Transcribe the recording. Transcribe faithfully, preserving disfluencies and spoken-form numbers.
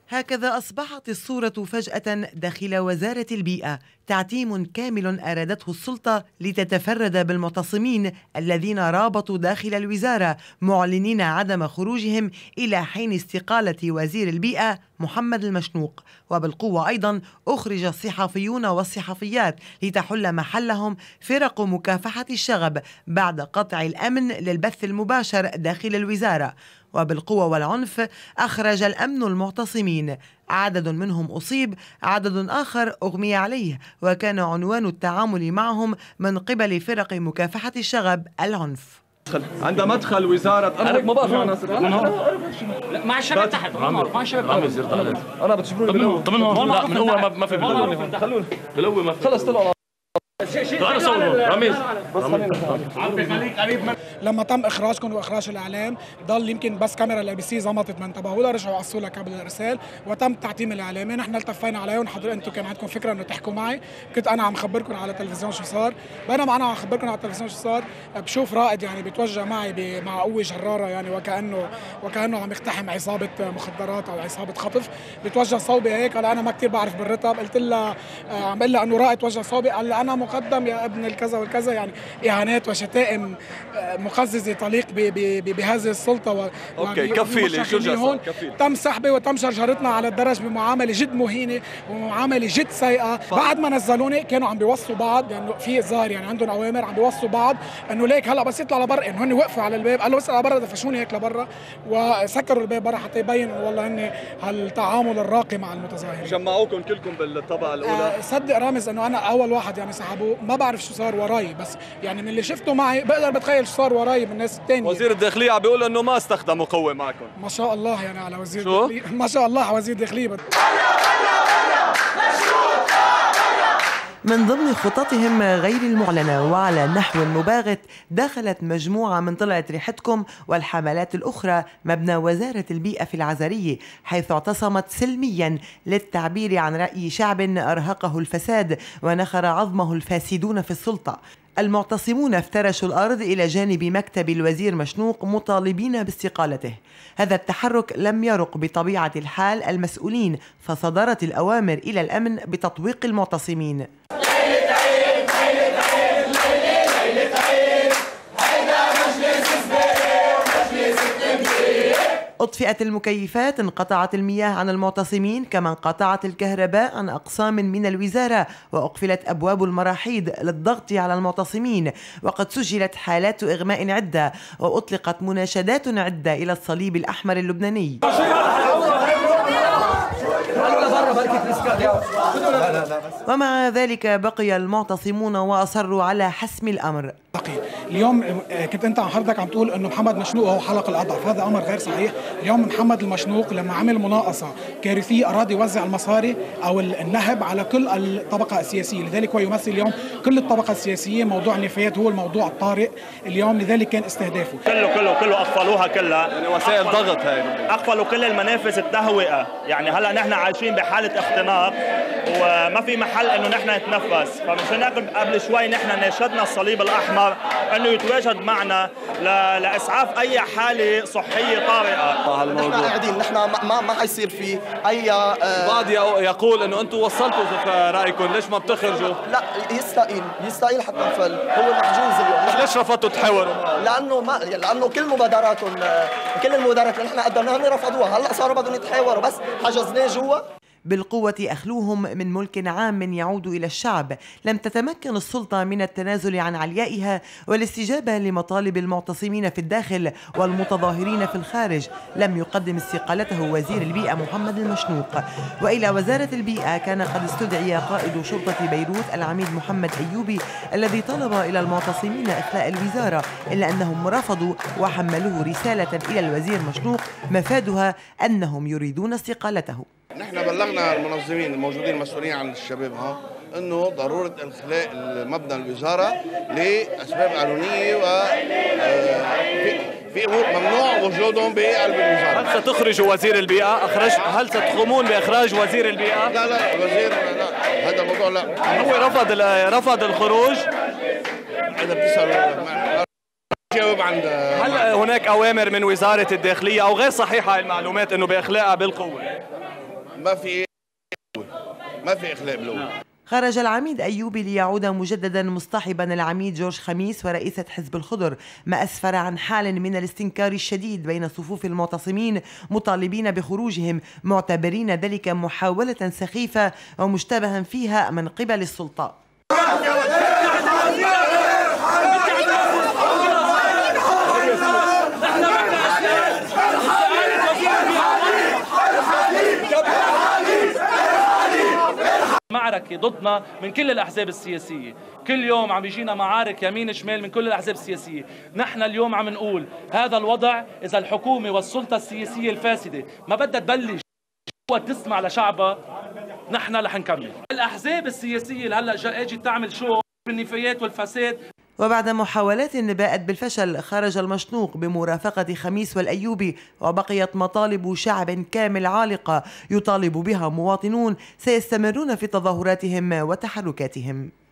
هكذا أصبحت الصورة فجأة داخل وزارة البيئة، تعتيم كامل أرادته السلطة لتتفرد بالمعتصمين الذين رابطوا داخل الوزارة معلنين عدم خروجهم إلى حين استقالة وزير البيئة محمد المشنوق. وبالقوة أيضا أخرج الصحفيون والصحفيات لتحل محلهم فرق مكافحة الشغب بعد قطع الأمن للبث المباشر داخل الوزارة. وبالقوة والعنف أخرج الأمن المعتصمين، عدد منهم أصيب، عدد آخر أغمي عليه، وكان عنوان التعامل معهم من قبل فرق مكافحة الشغب العنف. عند مدخل وزارة أنا ما بعرف من هون. لا مع الشباب تحت مع الشباب رامز يرضى أنا بتشبروني من هون. طب من هون لا من هو ما في بالقوة. خلوني بالقوة ما في. خلص طلعوا. أنا صور رامز. لما تم اخراجكم واخراج الاعلام ضل يمكن بس كاميرا الاي بي سي زمطت من تبعه، رجعوا قصوا لها كابل الارسال وتم تعتيم الاعلامي. نحن التفينا عليهم، حضرتك انتم كان عندكم فكره انه تحكوا معي، كنت انا عم خبركم على التلفزيون شو صار، بينما انا عم خبركم على التلفزيون شو صار بشوف رائد يعني بيتوجه معي مع قوه جراره يعني وكانه وكانه عم يقتحم عصابه مخدرات او عصابه خطف، بيتوجه صوبي هيك. قال انا ما كثير بعرف بالرتب، قلت لها عم بقول لها انه رائد توجه صوبي، قال لي انا مقدم يا ابن الكذا والكذا، يعني اهانات وشتائم مقززه تليق بهذه السلطه و... اوكي كفيلي شو جرى؟ تم سحبي وتم شرجرتنا على الدرج بمعامله جد مهينه ومعامله جد سيئه. بعد ما نزلوني كانوا عم بيوصوا بعض لانه يعني في ظاهر يعني عندهم اوامر، عم بيوصوا بعض انه ليك هلا بس يطلع لبرا، انه هن وقفوا على الباب، قالوا بس لبرا دفشوني هيك لبرا وسكروا الباب برا حتى يبين والله هن هالتعامل الراقي مع المتظاهرين. جمعوكم كلكم بالطبقه الاولى؟ آه صدق رامز انه انا اول واحد يعني سحبوه، ما بعرف شو صار وراي، بس يعني من اللي شفته معي بقدر بتخيل شو صار وراي من الناس الثانيه. وزير الداخليه عم بيقول انه ما استخدموا قوه معكم. ما شاء الله يعني على وزير شو؟ الداخليه، ما شاء الله على وزير الداخليه. من ضمن خططهم غير المعلنة وعلى نحو مباغت دخلت مجموعة من طلعت ريحتكم والحملات الأخرى مبنى وزارة البيئة في العزرية، حيث اعتصمت سلميا للتعبير عن رأي شعب أرهقه الفساد ونخر عظمه الفاسدون في السلطة. المعتصمون افترشوا الأرض إلى جانب مكتب الوزير مشنوق مطالبين باستقالته. هذا التحرك لم يرق بطبيعة الحال المسؤولين، فصدرت الأوامر إلى الأمن بتطويق المعتصمين. أطفئت المكيفات، انقطعت المياه عن المعتصمين، كما انقطعت الكهرباء عن أقسام من الوزارة، وأقفلت أبواب المراحيض للضغط على المعتصمين، وقد سجلت حالات إغماء عدة، وأطلقت مناشدات عدة إلى الصليب الأحمر اللبناني. ومع ذلك بقي المعتصمون وأصروا على حسم الأمر. اليوم كنت انت عن حضرتك عم تقول انه محمد مشنوق هو حلق الاضعف، هذا امر غير صحيح. اليوم محمد المشنوق لما عمل مناقصه كارثيه اراد يوزع المصاري او النهب على كل الطبقه السياسيه، لذلك هو يمثل اليوم كل الطبقه السياسيه. موضوع النفايات هو الموضوع الطارئ اليوم، لذلك كان استهدافه. كله كله كله اقفلوها كلها، يعني وسائل ضغط هاي، اقفلوا كل المنافذ التهوئه، يعني هلا نحن عايشين بحاله اختناق وما في محل انه نحن نتنفس، فمشان هيك قبل شوي نحن ناشدنا الصليب الاحمر انه يتواجد معنا لاسعاف اي حاله صحيه طارئه. نحن قاعدين، نحن ما ما حيصير في اي آه بعض يقول انه انتم وصلتوا رايكم، ليش ما بتخرجوا؟ لا يستقيل يستقيل حتى نفل، هو محجوز اليوم. ليش رفضتوا تحاوروا؟ لانه ما لانه كل مبادراتهم كل المبادرات اللي نحن قدمناها هم رفضوها، هلا صاروا بدهم يتحاوروا بس حجزناه جوا. بالقوة أخلوهم من ملك عام يعود إلى الشعب. لم تتمكن السلطة من التنازل عن عليائها والاستجابة لمطالب المعتصمين في الداخل والمتظاهرين في الخارج. لم يقدم استقالته وزير البيئة محمد المشنوق. وإلى وزارة البيئة كان قد استدعي قائد شرطة بيروت العميد محمد أيوبي، الذي طلب إلى المعتصمين إخلاء الوزارة، إلا أنهم رفضوا وحملوه رسالة إلى الوزير مشنوق مفادها أنهم يريدون استقالته. نحن بلغنا المنظمين الموجودين المسؤولين عن الشباب ها انه ضروره انخلاء مبنى الوزاره لاسباب قانونيه و في في امور ممنوع وجودهم بقلب الوزاره. هل ستخرجوا وزير البيئه؟ اخرج هل ستقومون باخراج وزير البيئه؟ لا لا وزير لا، هذا الموضوع لا. هو رفض رفض الخروج. اذا بتسال جاوب عند. هل هناك اوامر من وزاره الداخليه او غير صحيحه المعلومات انه باخلاءها بالقوه؟ ما في ما في اخلاء بالقوه. خرج العميد أيوبي ليعود مجددا مصطحبا العميد جورج خميس ورئيسة حزب الخضر، ما أسفر عن حال من الاستنكار الشديد بين صفوف المعتصمين مطالبين بخروجهم، معتبرين ذلك محاولة سخيفة ومشتبها فيها من قبل السلطة. معركة ضدنا من كل الأحزاب السياسية، كل يوم عم يجينا معارك يمين شمال من كل الأحزاب السياسية. نحن اليوم عم نقول هذا الوضع إذا الحكومة والسلطة السياسية الفاسدة ما بدها تبلش تسمع لشعبها، نحن رح نكمل. الأحزاب السياسية اللي هلا اجت تعمل شو بالنفايات والفساد. وبعد محاولات باءت بالفشل خرج المشنوق بمرافقة خميس والأيوبي، وبقيت مطالب شعب كامل عالقة يطالب بها مواطنون سيستمرون في تظاهراتهم وتحركاتهم.